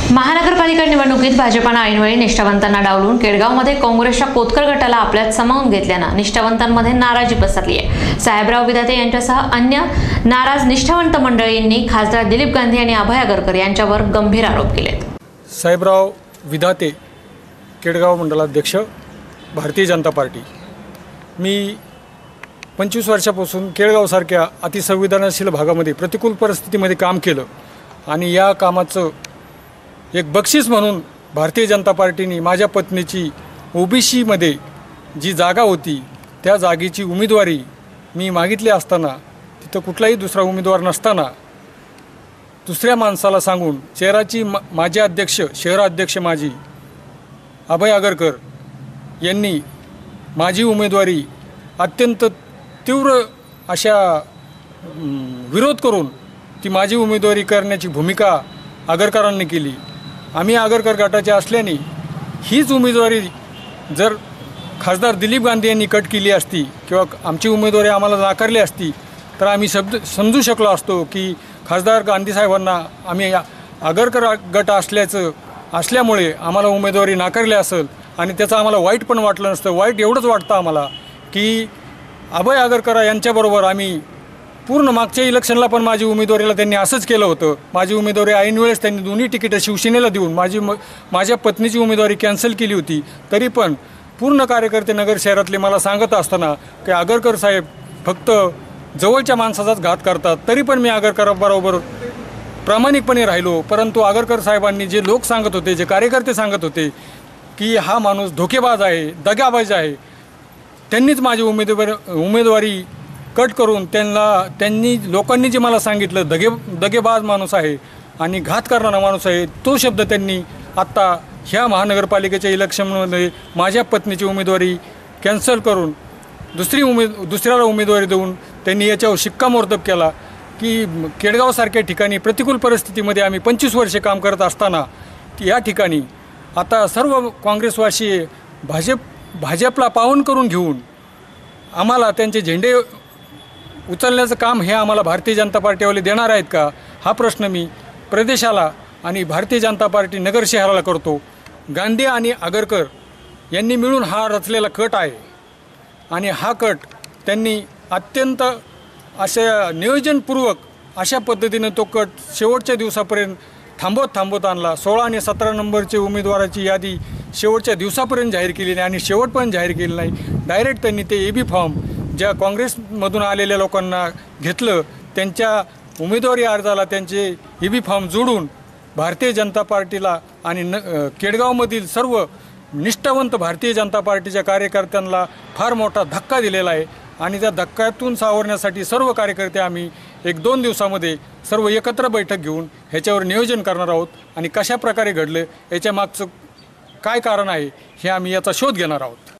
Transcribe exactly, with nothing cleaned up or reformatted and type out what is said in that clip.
महानगरपालिका निवडणुकीत भाजपानं ऐनवेळी निष्ठावंतांना डावलून केडगावमध्ये काँग्रेसच्या कोतकर गटाला आपल्यात सामावून घेतल्यानं निष्ठावंतांमध्ये नाराजी पसरली आहे। साहेबराव विधाते यांच्यासह अन्य नाराज निष्ठावंत मंडळींनी खासदार दिलीप गांधी आणि अभय आगरकर यांच्यावर गंभीर आरोप केलेत। साहेबराव विधाते केडगाव मंडलाध्यक्ष भारतीय जनता पार्टी। मी पंचवीस वर्षापासून केडगावसारख्या अतिसंवेदनशील भागामध्ये प्रतिकूल परिस्थितीमध्ये काम केलं आणि या कामाचं एक बक्षीस म्हणून भारतीय जनता पार्टीने माझ्या पत्नीची ओबीसीमध्ये जी जागा होती त्या जागेची उमेदवारी मी मागितली असताना तिथं कुठलाही दुसरा उमेदवार नसताना दुसऱ्या माणसाला सांगून शहराची मा माझे अध्यक्ष शहराध्यक्ष माजी अभय आगरकर यांनी माझी उमेदवारी अत्यंत तीव्र अशा विरोध करून ती माझी उमेदवारी करण्याची भूमिका आगरकरांनी केली। आम्ही आगरकर गटाचे असल्याने हीच उमेदवारी जर खासदार दिलीप गांधी यांनी कट केली असती किंवा आमची उमेदवारी आम्हाला नाकारली असती तर आम्ही शब्द समजू शकलो असतो की खासदार गांधी साहेबांना आम्ही आगरकर गट असल्याचं असल्यामुळे आम्हाला उमेदवारी नाकारली असेल आणि त्याचं आम्हाला वाईट पण वाटलं नसतं। वाईट एवढंच वाटतं आम्हाला की अभय आगरकर यांच्याबरोबर आम्ही पूर्ण मागच्या इलेक्शनला पण माझी उमेदवारीला त्यांनी असंच केलं होतं। माझी उमेदवारी ऐन वेळेस त्यांनी दोन्ही तिकीटं शिवसेनेला देऊन माझी म माझ्या पत्नीची उमेदवारी कॅन्सल केली होती। तरी पण पूर्ण कार्यकर्ते नगर शहरातले मला सांगत असताना की आगरकर साहेब फक्त जवळच्या माणसाचाच घात करतात। तरी पण मी आगरकरांबरोबर प्रामाणिकपणे राहिलो। परंतु आगरकर साहेबांनी जे लोक सांगत होते, जे कार्यकर्ते सांगत होते की हा माणूस धोकेबाज आहे, दगाबाज आहे, त्यांनीच माझी उमेदवारी उमेदवारी कट करून त्यांना त्यांनी लोकांनी जे मला सांगितलं दगे दगेबाज माणूस आहे आणि घात करणारा माणूस आहे, तो शब्द त्यांनी आत्ता ह्या महानगरपालिकेच्या इलेक्शनमध्ये माझ्या पत्नीची उमेदवारी कॅन्सल करून दुसरी उमेद दुसऱ्याला उमेदवारी देऊन त्यांनी याच्यावर शिक्कामोर्तब केला की केडगावसारख्या ठिकाणी प्रतिकूल परिस्थितीमध्ये आम्ही पंचवीस वर्षे काम करत असताना या ठिकाणी आता सर्व काँग्रेसवासी भाजप भाजपला पावन करून घेऊन आम्हाला त्यांचे झेंडे उचलण्याचं काम हे आम्हाला भारतीय जनता पार्टीवाले देणार आहेत का, हा प्रश्न मी प्रदेशाला आणि भारतीय जनता पार्टी नगर शहराला करतो। गांधी आणि आगरकर यांनी मिळून हा रचलेला कट आहे आणि हा कट त्यांनी अत्यंत अशा नियोजनपूर्वक अशा पद्धतीनं तो कट शेवटच्या दिवसापर्यंत थांबवत थांबवत आणला। सोळा आणि सतरा नंबरचे उमेदवाराची यादी शेवटच्या दिवसापर्यंत जाहीर केली नाही आणि शेवट पण जाहीर केली नाही। डायरेक्ट त्यांनी ते ए बी फॉर्म ज्या काँग्रेसमधून आलेल्या लोकांना घेतलं, त्यांच्या उमेदवारी अर्जाला त्यांचे ए बी फॉर्म जोडून भारतीय जनता पार्टीला आणि न केडगावमधील सर्व निष्ठावंत भारतीय जनता पार्टीच्या कार्यकर्त्यांना फार मोठा धक्का दिलेला आहे आणि त्या धक्क्यातून सावरण्यासाठी सर्व कार्यकर्ते आम्ही एक दोन दिवसामध्ये सर्व एकत्र बैठक घेऊन ह्याच्यावर नियोजन करणार आहोत आणि कशा प्रकारे घडलं याच्या मागचं काय कारण आहे हे आम्ही याचा शोध घेणार आहोत।